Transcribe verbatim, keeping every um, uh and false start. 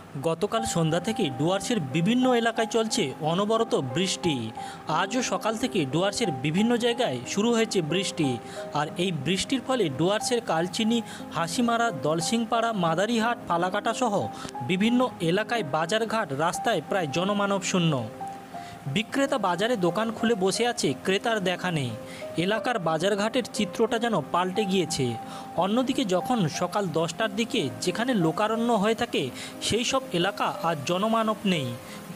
গতকাল সন্ধ্যা থেকে ডুয়ার্সের বিভিন্ন এলাকায় চলছে অনবরত বৃষ্টি। আজও সকাল থেকে ডুয়ার্সের বিভিন্ন জায়গায় শুরু হয়েছে বৃষ্টি। আর এই বৃষ্টির ফলে ডুয়ার্সের কালচিনি, হাসিমারা, দলসিংপাড়া, মাদারিহাট, ফালাকাটা সহ বিভিন্ন এলাকায় বাজারঘাট রাস্তায় প্রায় জনমানব শূন্য। বিক্রেতা বাজারে দোকান খুলে বসে আছে, ক্রেতার দেখা নেই। এলাকার বাজারঘাটের চিত্রটা যেন পাল্টে গিয়েছে। অন্যদিকে যখন সকাল দশটার দিকে যেখানে লোকারণ্য হয়ে থাকে সেই সব এলাকা আজ জনমানব নেই।